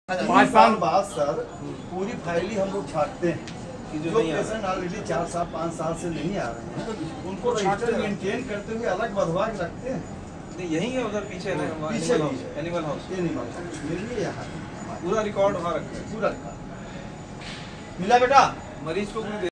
5 साल बाद सर पूरी फाइल ही हम लोग छाटते हैं कि जो पेशेंट ऑलरेडी 4 साल 5 साल से नहीं आ रहे हैं उनको रजिस्टर मेंटेन करते हुए अलग बधवा के रखते हैं। यही है उधर पीछे एनिमल हाउस यहाँ पूरा रिकॉर्ड वहाँ रखा है। पूरा मिला बेटा मरीज को